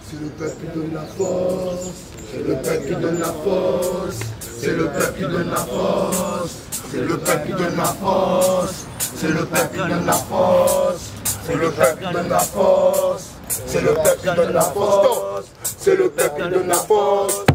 C'est le peuple qui donne la force. C'est le peuple qui donne la force. C'est le peuple qui donne la force. C'est le peuple qui donne la force. C'est le peuple qui donne la force. C'est le peuple qui donne la force. C'est le peuple qui donne la force. C'est le peuple qui donne la force.